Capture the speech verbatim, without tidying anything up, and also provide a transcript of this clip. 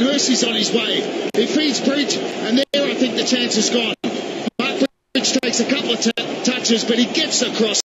Hersey's on his way. He feeds Bridge, and there I think the chance is gone. Mark Bridge takes a couple of t touches, but he gets across.